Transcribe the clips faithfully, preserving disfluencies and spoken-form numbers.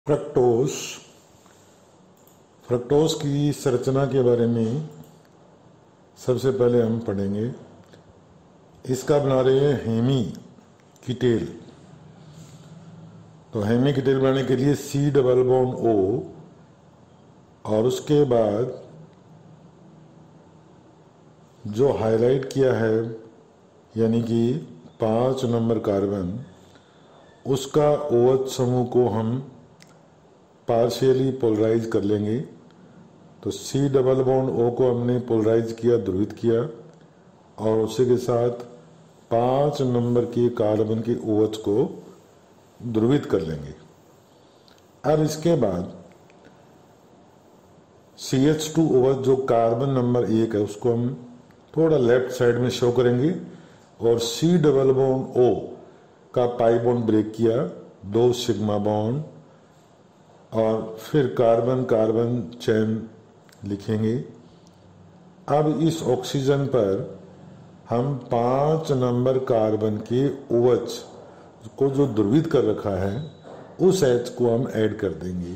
Fructose fructose की संरचना के बारे में सबसे पहले हम पढ़ेंगे। इसका बना रहे हैं हेमी कीटेल। तो हेमी कीटेल बनाने के लिए सी डबल बॉन्ड ओ और उसके बाद जो हाईलाइट किया है यानी कि पाँच नंबर कार्बन, उसका ओएच समूह को हम पार्शियली पोलराइज कर लेंगे। तो सी डबल बॉन्ड ओ को हमने पोलराइज किया, ध्रुवित किया, और उसी के साथ पाँच नंबर के कार्बन के ओएच को ध्रुवित कर लेंगे। अब इसके बाद सी एच टू ओएच जो कार्बन नंबर एक है उसको हम थोड़ा लेफ्ट साइड में शो करेंगे और सी डबल बॉन्ड ओ का पाई बॉन्ड ब्रेक किया, दो सिग्मा बॉन्ड, और फिर कार्बन कार्बन चैन लिखेंगे। अब इस ऑक्सीजन पर हम पाँच नंबर कार्बन के ओएच को जो ध्रुवित कर रखा है उस एच को हम ऐड कर देंगे,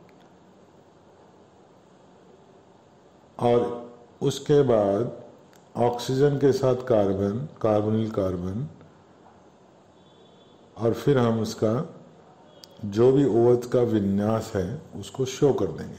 और उसके बाद ऑक्सीजन के साथ कार्बन, कार्बोनिल कार्बन, और फिर हम उसका जो भी ओएच का विन्यास है उसको शो कर देंगे।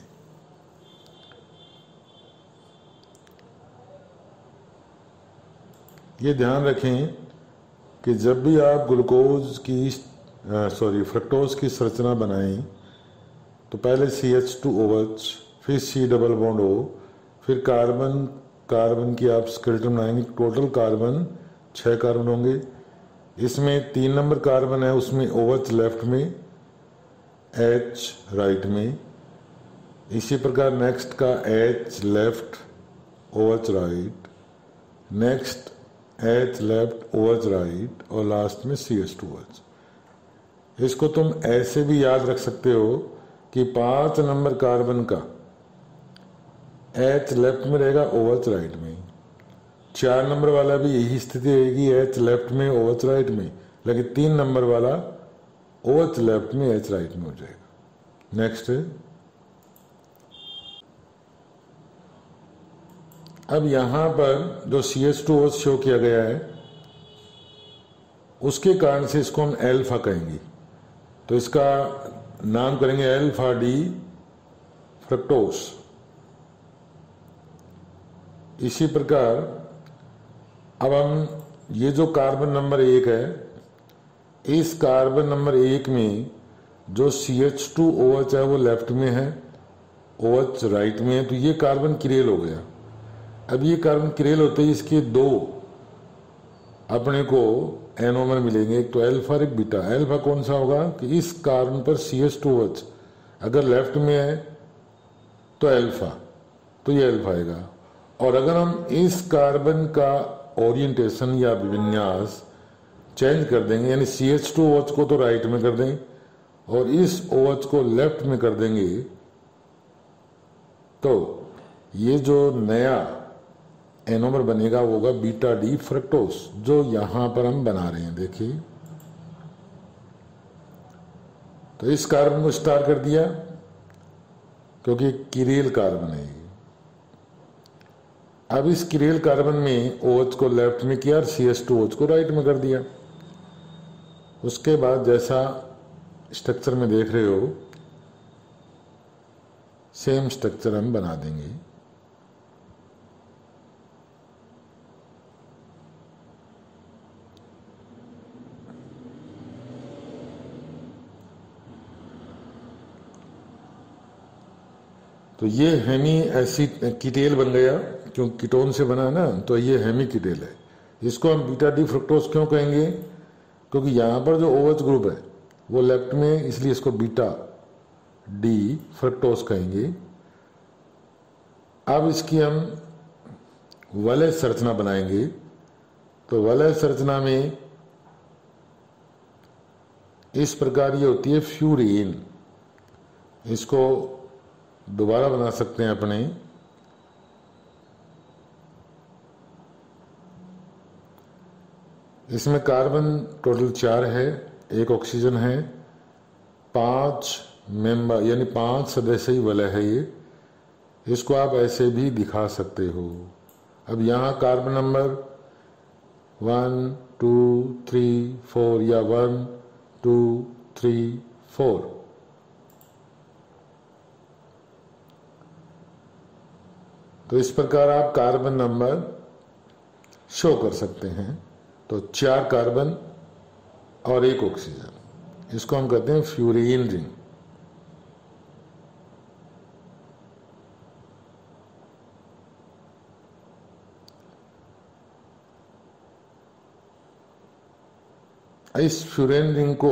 ये ध्यान रखें कि जब भी आप ग्लूकोज की सॉरी फ्रक्टोज की संरचना बनाएं तो पहले C H two O H, फिर सी डबल बॉन्ड ओ, फिर कार्बन कार्बन की आप स्केलेटन बनाएंगे। टोटल कार्बन छः कार्बन होंगे। इसमें तीन नंबर कार्बन है, उसमें ओएच लेफ्ट में, एच राइट में। इसी प्रकार नेक्स्ट का H left, OH right, next H left, OH right, और लास्ट में सी एच टू ओएच। इसको तुम ऐसे भी याद रख सकते हो कि पांच नंबर कार्बन का एच लेफ्ट में रहेगा, ओएच राइट में। चार नंबर वाला भी यही स्थिति रहेगी, एच लेफ्ट में, ओएच राइट में, लेकिन तीन नंबर वाला ओएच लेफ्ट में, एच राइट में हो जाएगा। नेक्स्ट है, अब यहां पर जो C H two O H show किया गया है उसके कारण से इसको हम एल्फा कहेंगे। तो इसका नाम करेंगे एल्फा डी फ्रक्टोज। इसी प्रकार अब हम ये जो कार्बन नंबर एक है, इस कार्बन नंबर एक में जो C H two O H है वो लेफ्ट में है, ओएच राइट में है, तो ये कार्बन किरेल हो गया। अब ये कार्बन किरेल होते ही इसके दो अपने को एनोमर मिलेंगे, एक तो एल्फा और एक बीटा। एल्फा कौन सा होगा कि इस कार्बन पर C H two O H अगर लेफ्ट में है तो एल्फा, तो ये एल्फा आएगा। और अगर हम इस कार्बन का ओरिएंटेशन या विन्यास चेंज कर देंगे, यानी C H two O H को तो राइट में कर दें और इस ओ एच को लेफ्ट में कर देंगे, तो ये जो नया एनोमर बनेगा वो होगा बीटा डी फ्रक्टोज, जो यहां पर हम बना रहे हैं। देखिए, तो इस कार्बन को स्टार कर दिया क्योंकि किरेल कार्बन है। अब इस किरेल कार्बन में ओएच को लेफ्ट में किया और C H two O H को राइट में कर दिया। उसके बाद जैसा स्ट्रक्चर में देख रहे हो सेम स्ट्रक्चर हम बना देंगे। तो ये हेमी एसिड कीटेल बन गया, क्योंकि कीटोन से बना है ना, तो ये हेमी कीटेल है। इसको हम बीटा डी फ्रक्टोज क्यों कहेंगे? क्योंकि यहाँ पर जो ओएच ग्रुप है वो लेफ्ट में, इसलिए इसको बीटा डी फ्रक्टोज कहेंगे। अब इसकी हम वलय संरचना बनाएंगे। तो वलय संरचना में इस प्रकार ये होती है फ्यूरेन। इसको दोबारा बना सकते हैं अपने। इसमें कार्बन टोटल चार है, एक ऑक्सीजन है, पांच मेंबर यानी पांच सदस्य वलय है ये, इसको आप ऐसे भी दिखा सकते हो। अब यहाँ carbon number one two three four या वन टू थ्री फोर, तो इस प्रकार आप कार्बन नंबर शो कर सकते हैं। तो चार कार्बन और एक ऑक्सीजन, इसको हम कहते हैं फ्यूरेन रिंग। इस फ्यूरेन रिंग को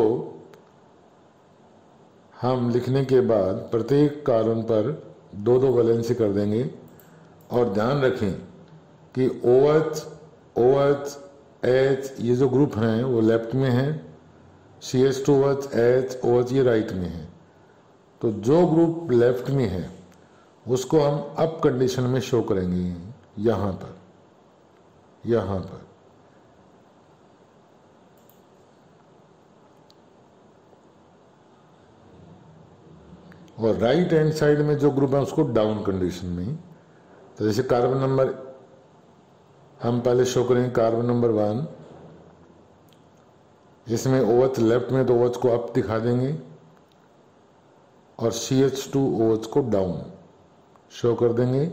हम लिखने के बाद प्रत्येक कार्बन पर दो दो वैलेंसी कर देंगे। और ध्यान रखें कि OH, OH, H ये जो ग्रुप हैं वो लेफ्ट में है, C H two O H, H, OH ये राइट में है। तो जो ग्रुप लेफ्ट में है उसको हम अप कंडीशन में शो करेंगे, यहाँ पर, यहाँ पर। और राइट हैंड साइड में जो ग्रुप है उसको डाउन कंडीशन में। तो जैसे कार्बन नंबर हम पहले शो करेंगे, कार्बन नंबर वन, इसमें OH लेफ्ट में तो OH को अप दिखा देंगे और C H two O H को डाउन शो कर देंगे।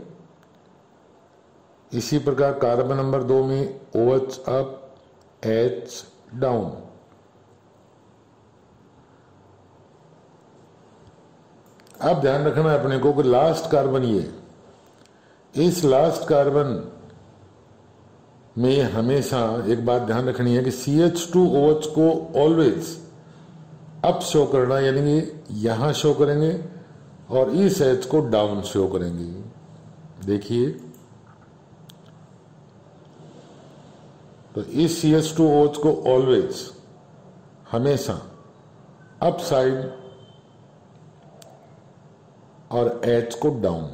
इसी प्रकार कार्बन नंबर दो में OH अप, H डाउन। अब ध्यान रखना है अपने को कि लास्ट कार्बन ये, इस लास्ट कार्बन में हमेशा एक बात ध्यान रखनी है कि C H two O H को ऑलवेज अप शो करना, यानी कि यहां शो करेंगे और इस H को डाउन शो करेंगे। देखिए, तो इस C H two O H को ऑलवेज हमेशा अप साइड और H को डाउन।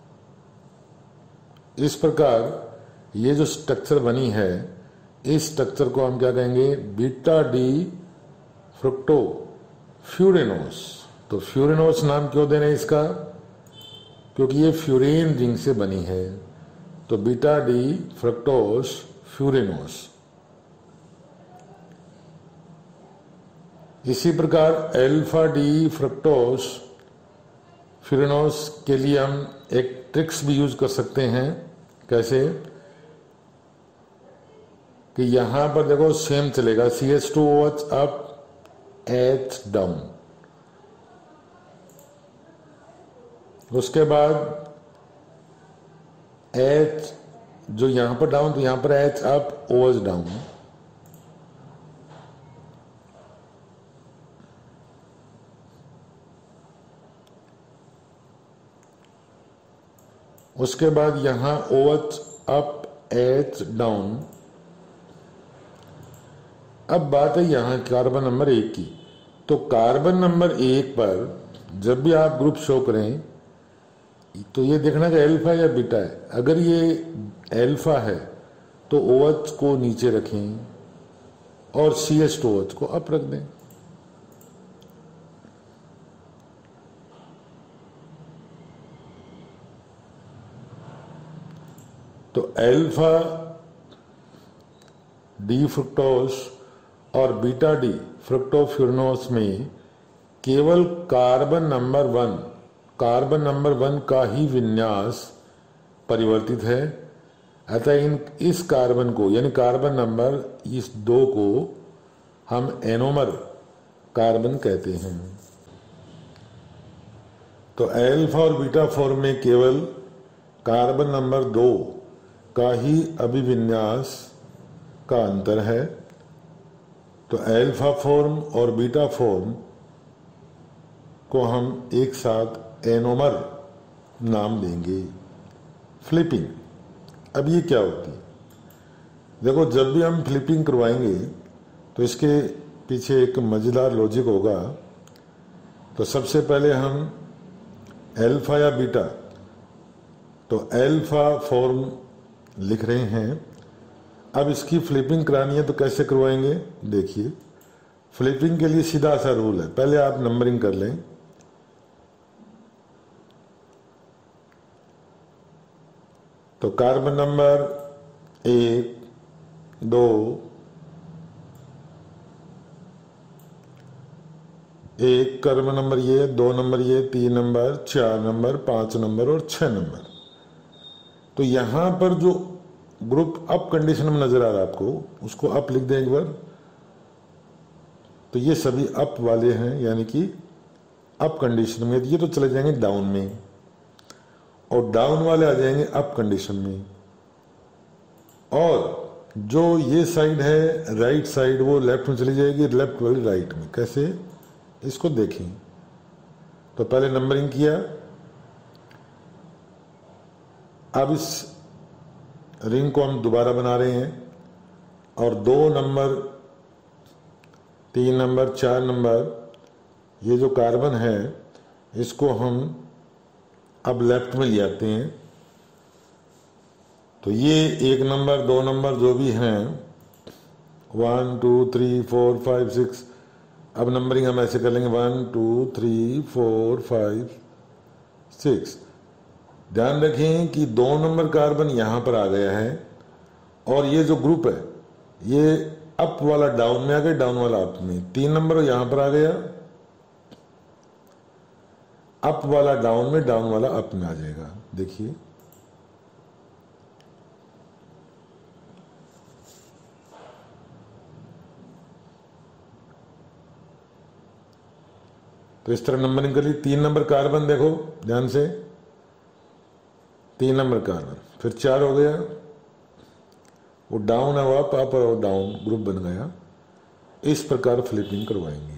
इस प्रकार ये जो स्ट्रक्चर बनी है, इस स्ट्रक्चर को हम क्या कहेंगे, बीटा डी फ्रुक्टो फ्यूरेनोस। तो फ्यूरेनोस नाम क्यों दे रहे हैं इसका, क्योंकि ये फ्यूरेन रिंग से बनी है। तो बीटा डी फ्रुक्टोस फ्यूरेनोस। इसी प्रकार अल्फा डी फ्रुक्टोस फ्यूरेनोस के लिए हम एक ट्रिक्स भी यूज कर सकते हैं। कैसे कि यहां पर देखो सेम चलेगा, C H two O H up, H down. उसके बाद H जो यहां पर डाउन, तो यहां पर H अप, OH डाउन। उसके बाद यहां OH अप, H डाउन। अब बात है यहां कार्बन नंबर एक की। तो कार्बन नंबर एक पर जब भी आप ग्रुप शो करें तो ये देखना कि अल्फा या बीटा है। अगर ये अल्फा है तो OH को नीचे रखें और C H two O H को अप रख दें। तो अल्फा डी फ्रुक्टोस और बीटा डी फ्रुक्टोफ्यूरेनोस में केवल carbon number one carbon number one का ही विन्यास परिवर्तित है। अतः इन इस कार्बन को यानी कार्बन नंबर इस दो को हम एनोमर कार्बन कहते हैं। तो अल्फा और बीटा फॉर्म में केवल कार्बन नंबर दो का ही अभिविन्यास का अंतर है। तो अल्फा फॉर्म और बीटा फॉर्म को हम एक साथ एनोमर नाम देंगे। फ्लिपिंग, अब ये क्या होती है? देखो, जब भी हम फ्लिपिंग करवाएंगे तो इसके पीछे एक मजेदार लॉजिक होगा। तो सबसे पहले हम अल्फा या बीटा, तो अल्फा फॉर्म लिख रहे हैं। अब इसकी फ्लिपिंग करानी है तो कैसे करवाएंगे? देखिए, फ्लिपिंग के लिए सीधा सा रूल है, पहले आप नंबरिंग कर लें। तो कार्बन नंबर एक, दो, एक कार्बन नंबर ये, दो नंबर ये, तीन नंबर, चार नंबर, पांच नंबर और छह नंबर। तो यहां पर जो ग्रुप अप कंडीशन में नजर आ रहा है आपको, उसको अप लिख दें एक बार। तो ये सभी अप वाले हैं, यानी कि अप कंडीशन में। ये तो चले जाएंगे डाउन में, और डाउन वाले आ जाएंगे अप कंडीशन में। और जो ये साइड है राइट साइड, वो लेफ्ट में चली जाएगी, लेफ्ट वाली राइट में। कैसे, इसको देखें। तो पहले नंबरिंग किया, अब इस रिंग को हम दोबारा बना रहे हैं, और दो नंबर, तीन नंबर, चार नंबर, ये जो कार्बन है इसको हम अब लेफ्ट में ले आते हैं। तो ये एक नंबर, दो नंबर जो भी हैं, one two three four five six, अब नंबरिंग हम ऐसे कर लेंगे, one two three four five six. ध्यान रखें कि दो नंबर कार्बन यहां पर आ गया है, और ये जो ग्रुप है ये अप वाला डाउन में आ गया, डाउन वाला अप में। तीन नंबर यहां पर आ गया, अप वाला डाउन में, डाउन वाला अप में आ जाएगा। देखिए, तो इस तरह नंबरिंग कर ली। तीन नंबर कार्बन देखो ध्यान से, तीन नंबर कार्बन, फिर चार हो गया, वो डाउन है, वो अप, अप और डाउन ग्रुप बन गया। इस प्रकार फ्लिपिंग करवाएंगे।